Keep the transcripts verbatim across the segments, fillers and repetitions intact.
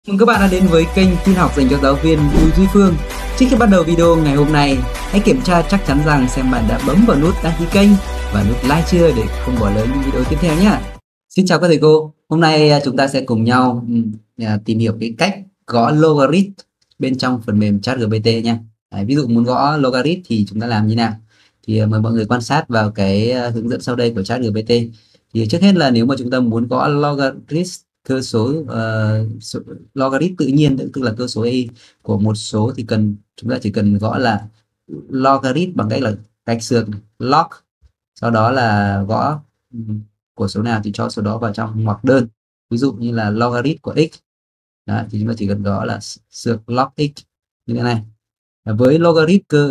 Mừng các bạn đã đến với kênh tin học dành cho giáo viên Bùi Duy Phương. Trước khi bắt đầu video ngày hôm nay, hãy kiểm tra chắc chắn rằng xem bạn đã bấm vào nút đăng ký kênh và nút like chưa để không bỏ lỡ những video tiếp theo nhé. Xin chào các thầy cô. Hôm nay chúng ta sẽ cùng nhau tìm hiểu cái cách gõ logarit bên trong phần mềm ChatGPT nha. Đấy, ví dụ muốn gõ logarit thì chúng ta làm như nào? Thì mời mọi người quan sát vào cái hướng dẫn sau đây của ChatGPT. Thì trước hết là nếu mà chúng ta muốn gõ logarit cơ số, uh, số logarit tự nhiên, tức là cơ số y của một số, thì cần chúng ta chỉ cần gõ là logarit bằng cách là gạch xược log, sau đó là gõ của số nào thì cho số đó vào trong ngoặc đơn. Ví dụ như là logarit của x. Đó, thì chúng ta chỉ cần gõ là xược log x như thế này. Với logarit cơ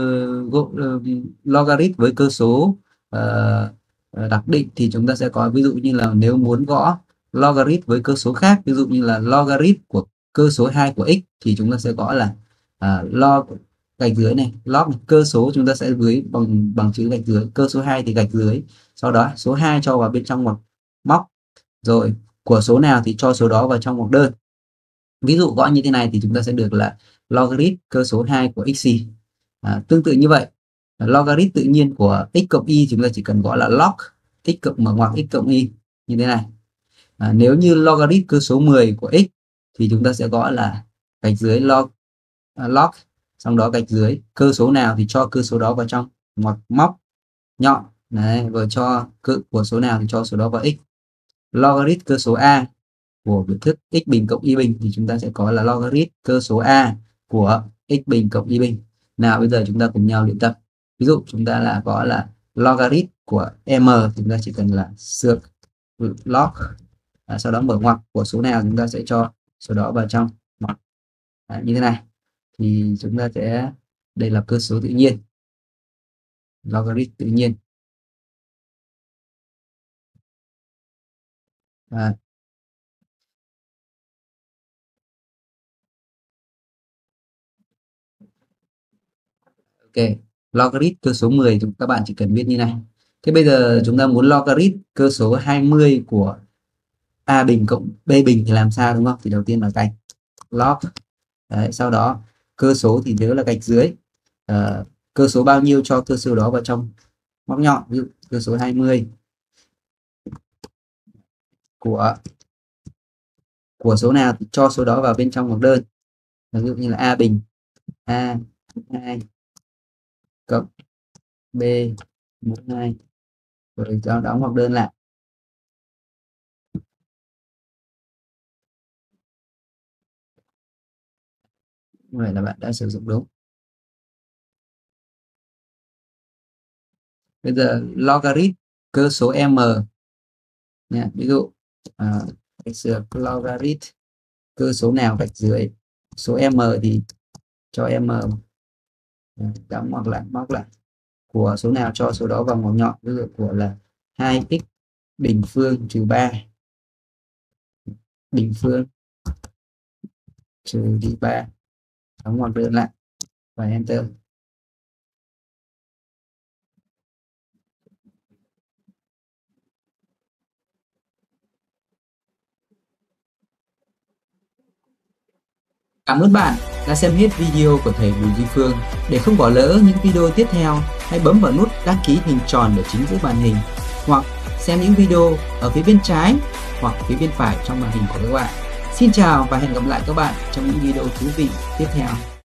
logarit với cơ số uh, đặc định thì chúng ta sẽ có, ví dụ như là nếu muốn gõ logarit với cơ số khác, ví dụ như là logarit của cơ số hai của x, thì chúng ta sẽ gõ là uh, log gạch dưới này, log này. Cơ số chúng ta sẽ dưới bằng bằng chữ gạch dưới, cơ số hai thì gạch dưới, sau đó số hai cho vào bên trong ngoặc móc, rồi của số nào thì cho số đó vào trong ngoặc đơn. Ví dụ gõ như thế này thì chúng ta sẽ được là logarit cơ số hai của x. À, tương tự như vậy, logarit tự nhiên của x cộng y chúng ta chỉ cần gõ là log x cộng mở ngoặc x cộng y như thế này. À, nếu như logarit cơ số mười của x thì chúng ta sẽ gõ là gạch dưới log uh, log, xong đó gạch dưới cơ số nào thì cho cơ số đó vào trong ngoặc móc nhọn. Đấy, rồi cho cơ của số nào thì cho số đó vào x. Logarit cơ số a của biểu thức x bình cộng y bình thì chúng ta sẽ có là logarit cơ số a của x bình cộng y bình. Nào bây giờ chúng ta cùng nhau luyện tập. Ví dụ chúng ta là có là logarit của m thì chúng ta chỉ cần là xược log, à, sau đó mở ngoặc của số nào chúng ta sẽ cho số đó vào trong ngoặc. À, như thế này thì chúng ta sẽ, đây là cơ số tự nhiên, logarit tự nhiên. À, ok, logarit cơ số mười thì các bạn chỉ cần viết như này. Thế bây giờ chúng ta muốn logarit cơ số hai mươi của a bình cộng b bình thì làm sao, đúng không? Thì đầu tiên là gạch log. Đấy, sau đó cơ số thì nhớ là gạch dưới, à, cơ số bao nhiêu cho cơ số đó vào trong móc nhọn. Ví dụ cơ số hai mươi của của số nào thì cho số đó vào bên trong ngoặc đơn. Ví dụ như là a bình a hai cộng b mũ hai, rồi cho đóng ngoặc đơn lại. Vậy là bạn đã sử dụng đúng. Bây giờ logarit cơ số m nha. Ví dụ à, logarit cơ số nào gạch dưới số m thì cho m đóng ngoặc lại, móc lại của số nào cho số đó vào ngoặc nhọn. Ví dụ của là hai x bình phương trừ ba bình phương trừ đi ba, đóng ngoặc đơn lại và enter. Cảm ơn bạn đã xem hết video của thầy Bùi Duy Phương. Để không bỏ lỡ những video tiếp theo, hãy bấm vào nút đăng ký hình tròn ở chính giữa màn hình, hoặc xem những video ở phía bên trái hoặc phía bên phải trong màn hình của các bạn. Xin chào và hẹn gặp lại các bạn trong những video thú vị tiếp theo.